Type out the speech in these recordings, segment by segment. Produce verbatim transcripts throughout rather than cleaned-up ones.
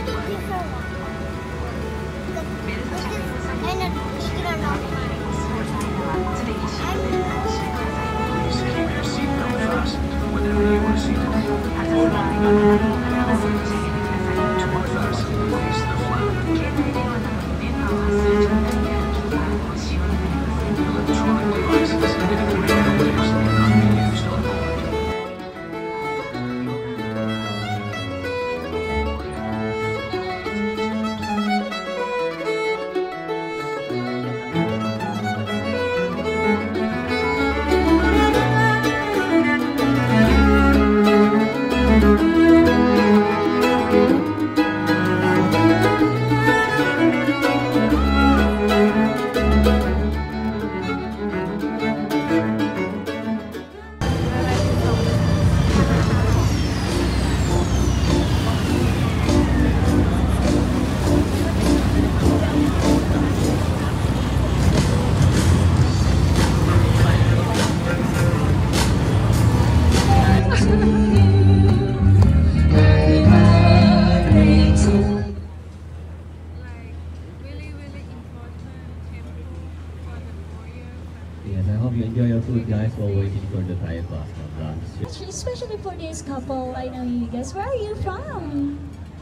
Yes, I hope you enjoy your food, guys, while waiting for the Thai bus to lunch. Especially for this couple, I know you guys. Where are you from?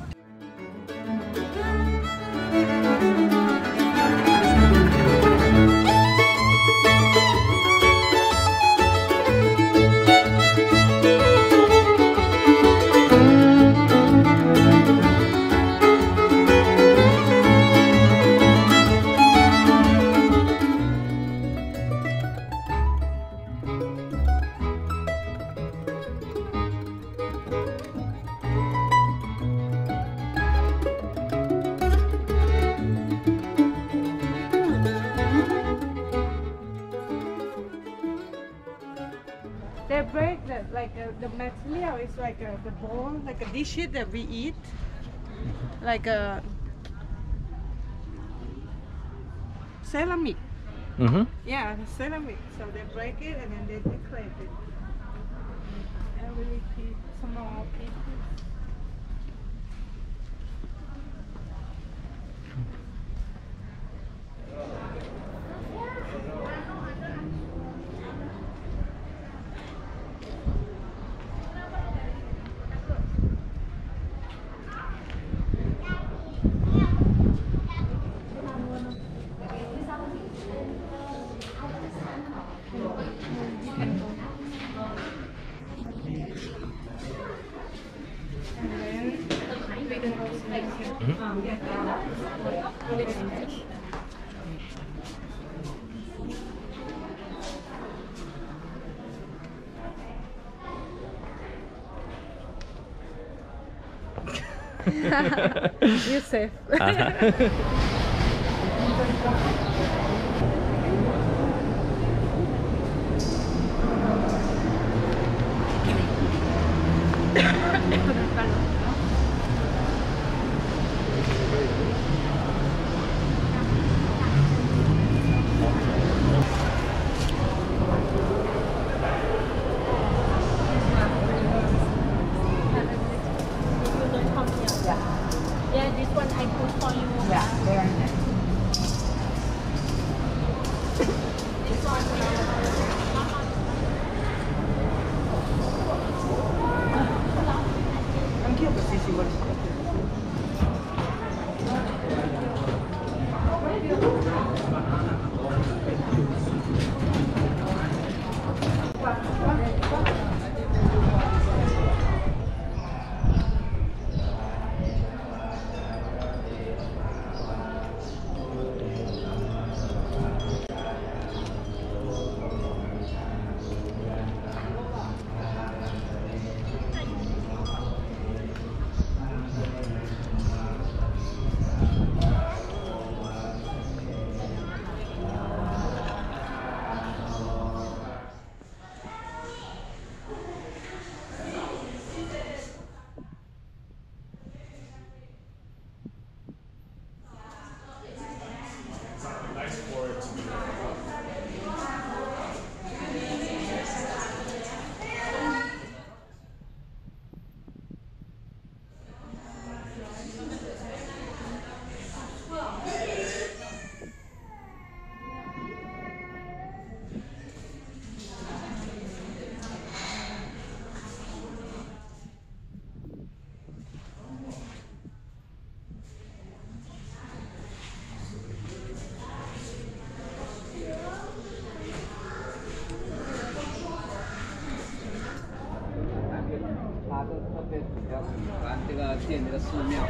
They break the, like uh, the material is like uh, the bone, like a dish that we eat, like a ceramic. Mm-hmm. Yeah, ceramic. So they break it and then they decorate it. Every piece, small pieces. You're safe. Uh-huh. Yeah, this one I put for you. Yeah, there. 看这个店这个寺庙。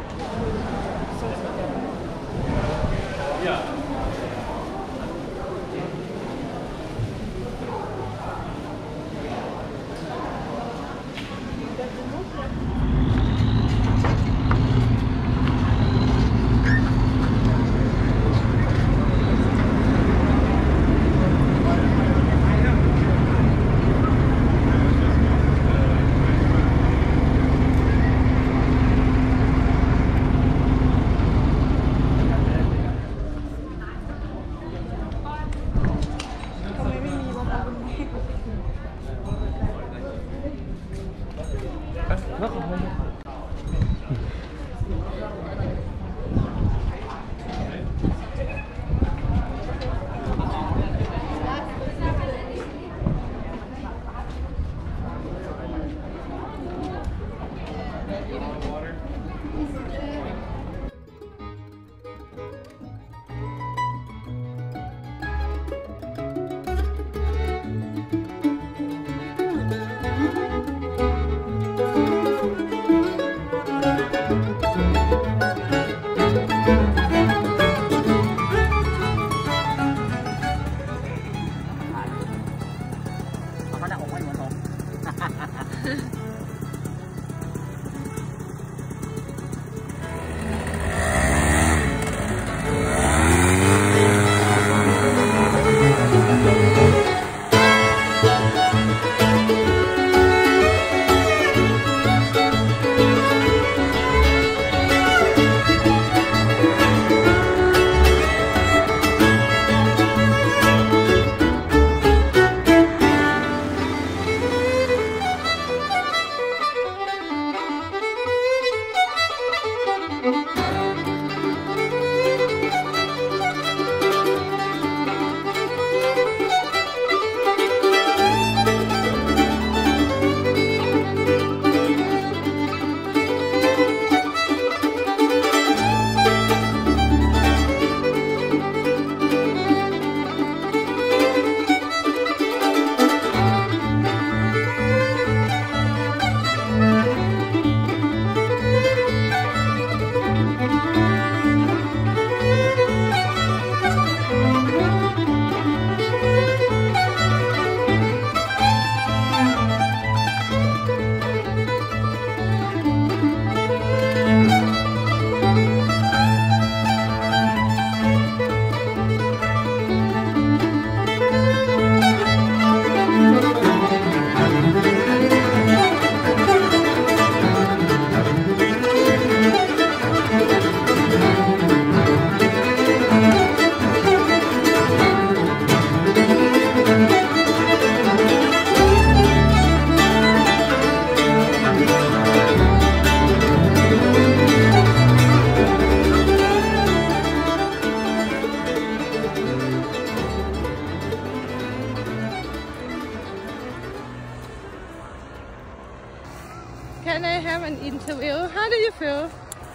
Can I have an interview? How do you feel?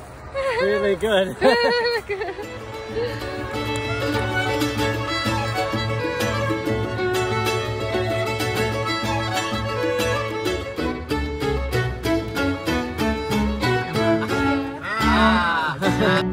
Really good. Really good. Ah.